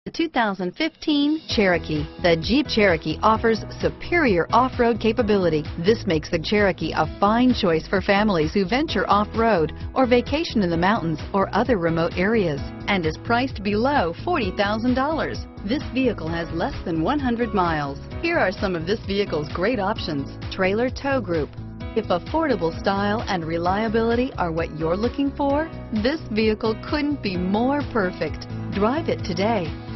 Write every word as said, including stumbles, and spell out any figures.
The two thousand fifteen Cherokee. The Jeep Cherokee offers superior off-road capability. This makes the Cherokee a fine choice for families who venture off-road or vacation in the mountains or other remote areas, and is priced below forty thousand dollars. This vehicle has less than one hundred miles. Here are some of this vehicle's great options: trailer tow group. If affordable style and reliability are what you're looking for, this vehicle couldn't be more perfect. Drive it today.